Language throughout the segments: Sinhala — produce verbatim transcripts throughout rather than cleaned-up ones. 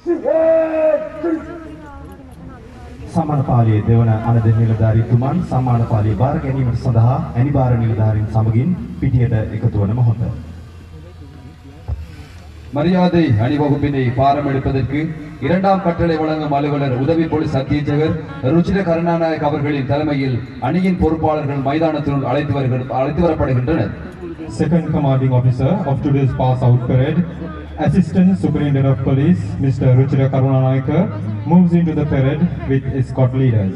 සම්මානපාලියේ දෙවන අනද නිලධාරීතුමන් සම්මානපාලිය බාර ගැනීමට සඳහා ඇනිබාර නිලධාරීන් සමගින් පිටියට එකතු වන මොහොත. மரியாதை அணிவகுப்பினை பாரம் எடுப்பதற்கு இரண்டாம் கட்டளை வழங்கும் அலுவலர் உதவி போலீஸ் அத்தீட்சகர் ருச்சிர கருணாநாயக் அவர்களின் தலைமையில் அணியின் பொறுப்பாளர்கள் மைதானத்தினுள் அழைத்து வருகிற அழைத்து வரப்படுகின்றனர். Second commanding officer of today's pass out parade, Assistant Superintendent of Police Mister Ruchira Karunanayaka moves into the parade with escort leaders.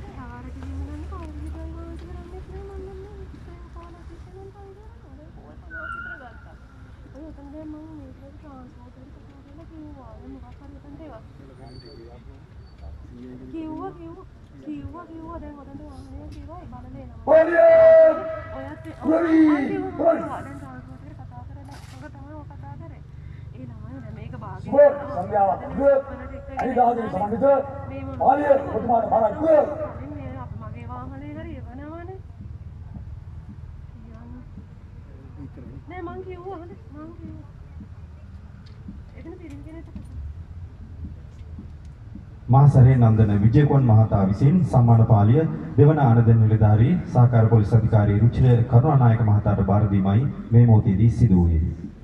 මහසරේ නන්දන විජේකොන් මහතා විසින් සම්මානපාලිය දෙවන ආනද නිලධාරී සහකාර පොලිස් අධිකාරී රුචිර කරුණානායක මහතාට බාර දීමයි මේ මොහොතේදී සිදු වූයේ.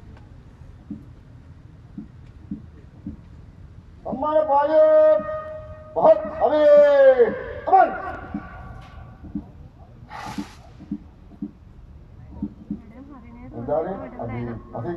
සම්මානපාලිය बहुत अबे अमन निलधारी अभी अभी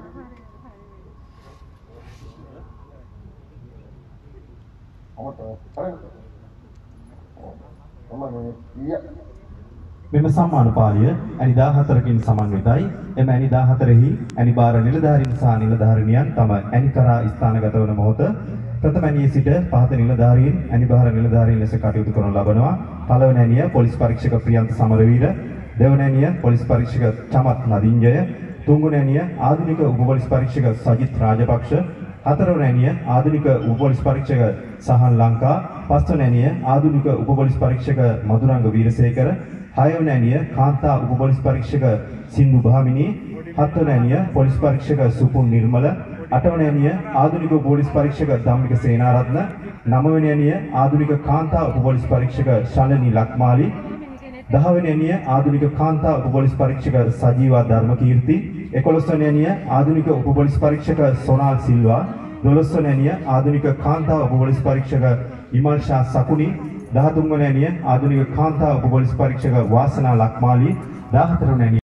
මෙම සම්මානපාලිය ඇනි දාහතරකින් සමන්විතයි. එම ඇනි දාහතරෙහි ඇනිබාර නිලධාරීන් සහ නිලධාරිනියන් තම ඇනි කරා ස්ථානගත වන මොහොත ප්‍රථම ඇනියේ සිට පහත නිලධාරීන් ඇනිබාර නිලධාරීන් ලෙස කටයුතු කරනු ලබනවා. පළවන ඇනිය පොලිස් පරීක්ෂක ප්‍රියන්ත සමරවීර, දෙවන ඇනිය පොලිස් පරීක්ෂක චමත් නදින්ජය, තුන්වන ඇනිය ආධුනික උප පොලිස් පරීක්ෂක සජිත් රාජපක්ෂ, හතරවන ඇනිය ආධුනික උප පොලිස් පරීක්ෂක සහන් ලංකා, පස්වන ඇනිය ආධුනික උප පොලිස් පරීක්ෂක මధుරංග වීරසේකර, හයවන ඇනිය කාන්තා උප පොලිස් පරීක්ෂක සින්දු භාමිනී, හත්වන ඇනිය පොලිස් පරීක්ෂක සුපුන් නිර්මල, අටවන ඇනිය ආධුනික උප පොලිස් පරීක්ෂක ධම්මික සේනාරත්න, නවවන ඇනිය ආධුනික කාන්තා උප පොලිස් පරීක්ෂක ශලනී ලක්මාලි, දහවන ඇනිය ආධුනික කාන්තා උප පොලිස් පරීක්ෂක සජීවා ධර්මකීර්ති, එකොළොස්වන ඇනිය ආධුනික උප පොලිස් පරීක්ෂක සොනාල් සිල්වා, දොළොස්වන ඇනිය ආධුනික කාන්තා උප පොලිස් පරීක්ෂක ඉමල් ෂා සකුනි, දහතුන්වන ඇනිය ආධුනික කාන්තා උප පොලිස් පරීක්ෂක වාසනා ලක්මාලි, දහහතරවන ඇනිය